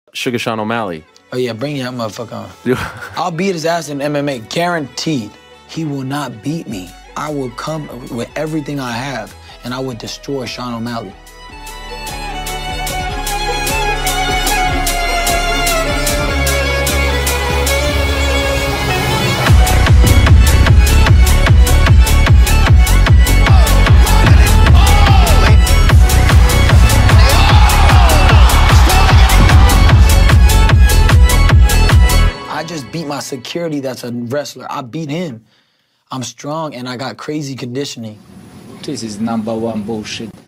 Sugar Sean O'Malley. Oh yeah, bring that motherfucker on. I'll beat his ass in MMA, guaranteed. He will not beat me. I will come with everything I have, and I would destroy Sean O'Malley. I just beat my security that's a wrestler. I beat him. I'm strong and I got crazy conditioning. This is #1 bullshit.